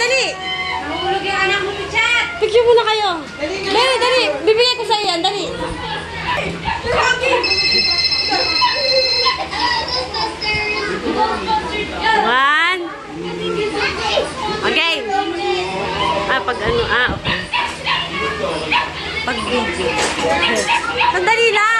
dali. Nahulog yung anak mo sa chat. Picture muna kayo. Dali, dali. Bibigay ko sa iyo yan, dali. One. Okay. Pag ano, okay. Pag video. Sandali lang.